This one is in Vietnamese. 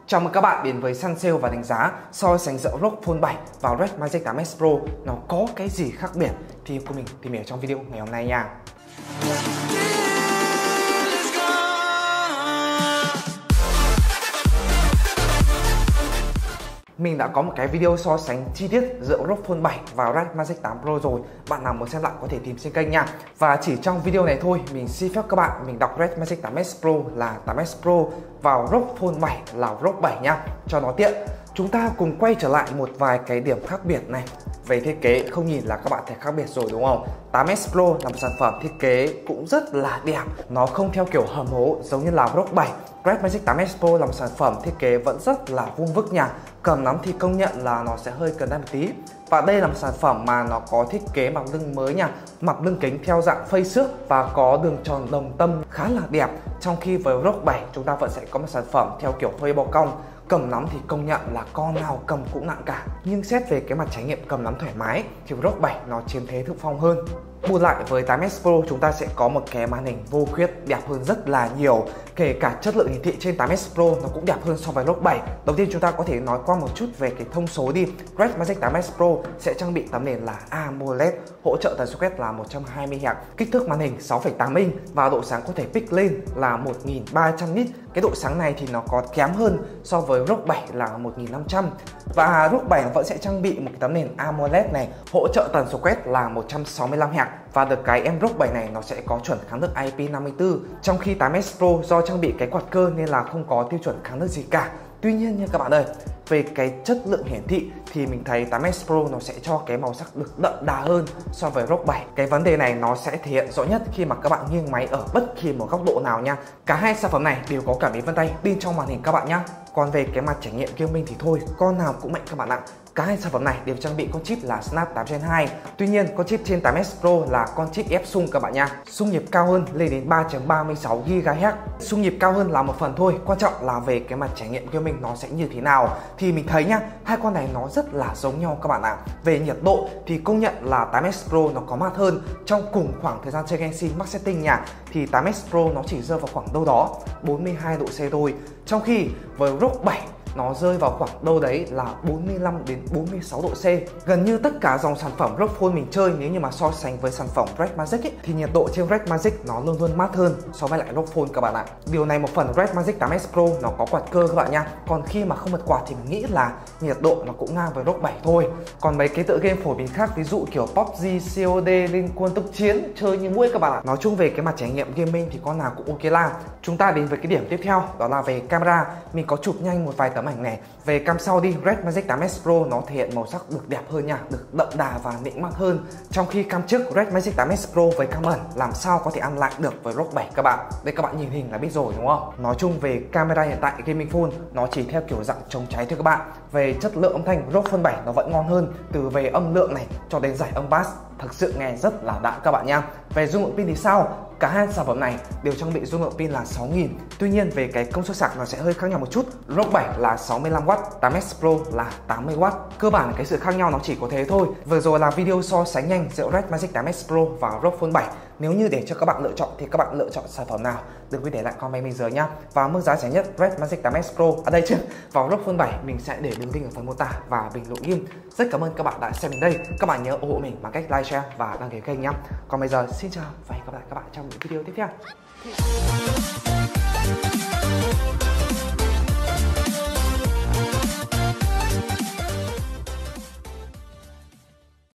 Chào mừng các bạn đến với săn sale và đánh giá so sánh giữa ROG Phone 7 và Red Magic 8s Pro nó có cái gì khác biệt thì cùng mình tìm hiểu trong video ngày hôm nay nha. Mình đã có một cái video so sánh chi tiết giữa ROG Phone 7 và Red Magic 8 Pro rồi. Bạn nào muốn xem lại có thể tìm trên kênh nha. Và chỉ trong video này thôi, mình xin phép các bạn mình đọc Red Magic 8s Pro là 8s Pro và ROG Phone 7 là ROG 7 nha, cho nó tiện. Chúng ta cùng quay trở lại một vài cái điểm khác biệt này. Về thiết kế không nhìn là các bạn thấy khác biệt rồi đúng không? 8s Pro là một sản phẩm thiết kế cũng rất là đẹp. Nó không theo kiểu hầm hố giống như là ROG 7. Red Magic 8s Pro là một sản phẩm thiết kế vẫn rất là vuông vức nha. Cầm nắm thì công nhận là nó sẽ hơi cần đan một tí. Và đây là một sản phẩm mà nó có thiết kế mặt lưng mới nha. Mặt lưng kính theo dạng phây xước và có đường tròn đồng tâm khá là đẹp. Trong khi với ROG 7 chúng ta vẫn sẽ có một sản phẩm theo kiểu phây bò cong. Cầm nắm thì công nhận là con nào cầm cũng nặng cả. Nhưng xét về cái mặt trải nghiệm cầm nắm thoải mái thì ROG 7 nó chiếm thế thượng phong hơn. Bù lại với 8s Pro chúng ta sẽ có một cái màn hình vô khuyết đẹp hơn rất là nhiều. Kể cả chất lượng hiển thị trên 8s Pro nó cũng đẹp hơn so với ROG 7. Đầu tiên chúng ta có thể nói qua một chút về cái thông số đi. Red Magic 8s Pro sẽ trang bị tấm nền là AMOLED, hỗ trợ tần số quét là 120Hz, kích thước màn hình 6,8 inch và độ sáng có thể pick lên là 1300 nit. Cái độ sáng này thì nó có kém hơn so với ROG 7 là 1500. Và ROG 7 vẫn sẽ trang bị một cái tấm nền AMOLED này, hỗ trợ tần số quét là 165Hz. Và được cái em ROG 7 này nó sẽ có chuẩn kháng nước IP54. Trong khi 8s Pro do trang bị cái quạt cơ nên là không có tiêu chuẩn kháng nước gì cả. Tuy nhiên nha các bạn ơi, về cái chất lượng hiển thị thì mình thấy 8s Pro nó sẽ cho cái màu sắc được đậm đà hơn so với ROG 7. Cái vấn đề này nó sẽ thể hiện rõ nhất khi mà các bạn nghiêng máy ở bất kỳ một góc độ nào nha. Cả hai sản phẩm này đều có cảm biến vân tay bên trong màn hình các bạn nhé. Còn về cái mặt trải nghiệm gaming thì thôi, con nào cũng mạnh các bạn ạ. Cả hai sản phẩm này đều trang bị con chip là Snap 8 Gen 2. Tuy nhiên con chip trên 8s Pro là con chip ép xung các bạn nha. Xung nhịp cao hơn lên đến 3.36 GHz. Xung nhịp cao hơn là một phần thôi, quan trọng là về cái mặt trải nghiệm gaming nó sẽ như thế nào. Thì mình thấy nhá, hai con này nó rất là giống nhau các bạn ạ. Về nhiệt độ thì công nhận là 8s Pro nó có mát hơn. Trong cùng khoảng thời gian chơi Genshin Max Setting nha, thì 8s Pro nó chỉ rơi vào khoảng đâu đó 42 độ C thôi. Trong khi với ROG 7 nó rơi vào khoảng đâu đấy là 45 đến 46 độ C. Gần như tất cả dòng sản phẩm ROG Phone mình chơi nếu như mà so sánh với sản phẩm Red Magic ấy, thì nhiệt độ trên Red Magic nó luôn luôn mát hơn so với lại ROG Phone các bạn ạ. Điều này một phần Red Magic 8s Pro nó có quạt cơ các bạn nha. Còn khi mà không bật quạt thì mình nghĩ là nhiệt độ nó cũng ngang với ROG 7 thôi. Còn mấy cái tựa game phổ biến khác ví dụ kiểu PUBG, COD, Liên Quân tốc chiến chơi như muỗi các bạn ạ. Nói chung về cái mặt trải nghiệm gaming thì con nào cũng ok la. Chúng ta đến với cái điểm tiếp theo đó là về camera. Mình có chụp nhanh một vài tấm ảnh này. Về cam sau đi, Red Magic 8s Pro nó thể hiện màu sắc được đẹp hơn nha, được đậm đà và mịn mát hơn. Trong khi cam trước Red Magic 8s Pro với cam ẩn làm sao có thể ăn lại được với ROG 7 các bạn. Đây các bạn nhìn hình là biết rồi đúng không? Nói chung về camera hiện tại gaming phone nó chỉ theo kiểu dạng chống cháy thôi các bạn. Về chất lượng âm thanh ROG Phone 7 nó vẫn ngon hơn, từ về âm lượng này cho đến giải âm bass, thực sự nghe rất là đã các bạn nha. Về dung lượng pin thì sao? Cả hai sản phẩm này đều trang bị dung lượng pin là 6000. Tuy nhiên về cái công suất sạc nó sẽ hơi khác nhau một chút. ROG 7 là 65W, 8s Pro là 80W. Cơ bản cái sự khác nhau nó chỉ có thế thôi. Vừa rồi là video so sánh nhanh giữa Red Magic 8s Pro và ROG Phone 7. Nếu như để cho các bạn lựa chọn thì các bạn lựa chọn sản phẩm nào? Đừng quên để lại comment bên dưới nhá. Và mức giá rẻ nhất Red Magic 8s Pro ở đây chứ. Vào ROG Phone 7 mình sẽ để đường link ở phần mô tả và bình luận in. Rất cảm ơn các bạn đã xem đến đây. Các bạn nhớ ủng hộ mình bằng cách like, share và đăng ký kênh nhá. Còn bây giờ xin chào và hẹn gặp lại các bạn trong những video tiếp theo.